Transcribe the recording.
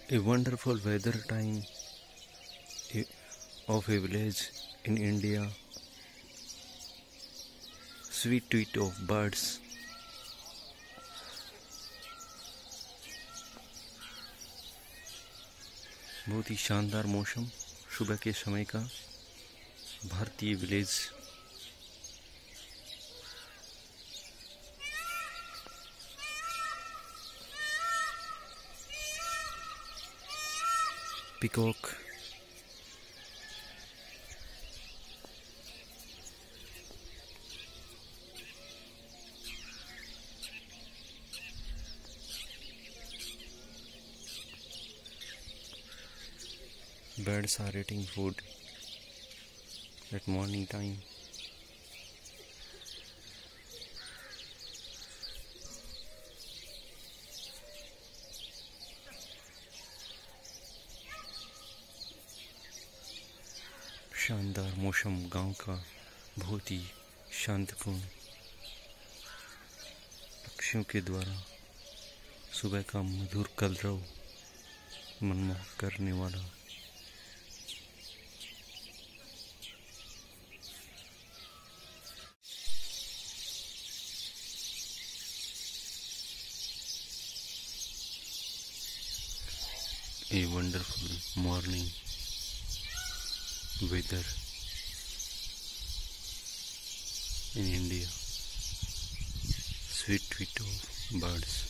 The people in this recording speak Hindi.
A wonderful weather time of a village in India. Sweet tweet of birds. बहुत ही शानदार मौसम सुबह के समय का भारतीय village. Peacock, birds are eating food at morning time. शानदार मौसम गांव का बहुत ही शांतिपूर्ण। पक्षियों के द्वारा सुबह का मधुर कलरव मनमोहक करने वाला। A wonderful morning weather in India. Sweet tweet of birds.